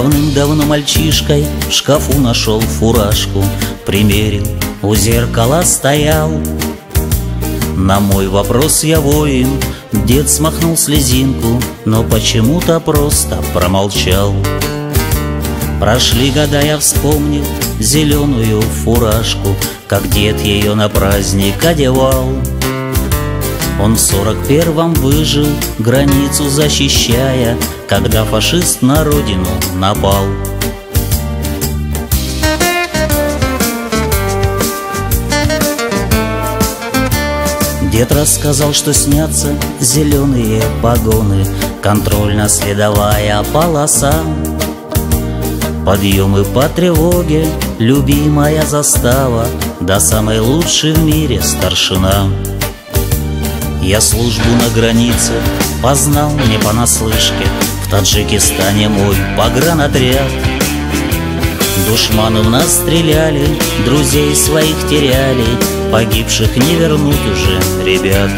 Давным-давно мальчишкой в шкафу нашел фуражку, примерил, у зеркала стоял. На мой вопрос я воин, дед смахнул слезинку, но почему-то просто промолчал. Прошли года, я вспомнил зеленую фуражку, как дед ее на праздник одевал. Он в 41-м выжил, границу защищая, когда фашист на родину напал. Дед рассказал, что снятся зеленые погоны, контрольно-следовая полоса. Подъемы по тревоге, любимая застава, да самый лучший в мире старшина. Я службу на границе познал не понаслышке, в Таджикистане мой погранотряд. Душманов нас стреляли, друзей своих теряли, погибших не вернуть уже ребят.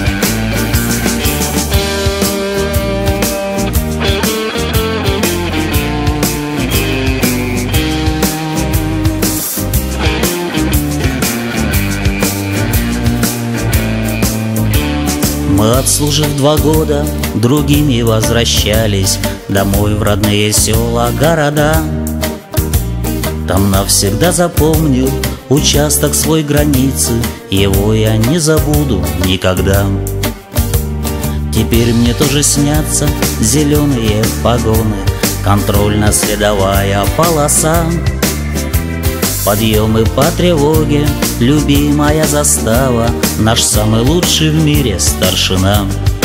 Мы, отслужив 2 года, другими возвращались домой в родные села, города. Там навсегда запомнил участок свой границы, его я не забуду никогда. Теперь мне тоже снятся зеленые погоны, контрольно-следовая полоса. Подъемы по тревоге, любимая застава, наш самый лучший в мире старшина.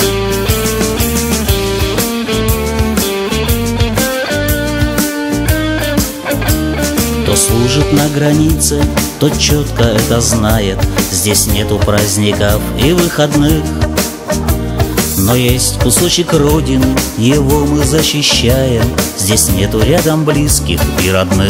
Кто служит на границе, тот четко это знает, здесь нету праздников и выходных. Но есть кусочек родины, его мы защищаем, здесь нету рядом близких и родных.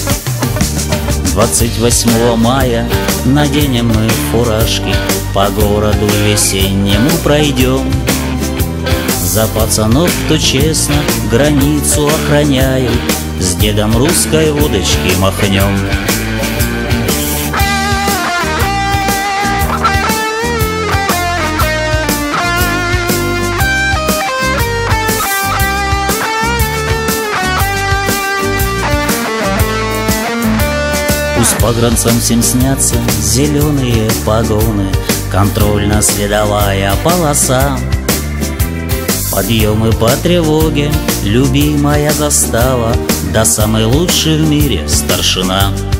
28 мая наденем мы фуражки, по городу весеннему пройдем. За пацанов, кто честно границу охраняют, с дедом русской удочки махнем. Пусть погранцам всем снятся зеленые погоны, контрольно-следовая полоса. Подъемы по тревоге, любимая застава, да самый лучший в мире старшина.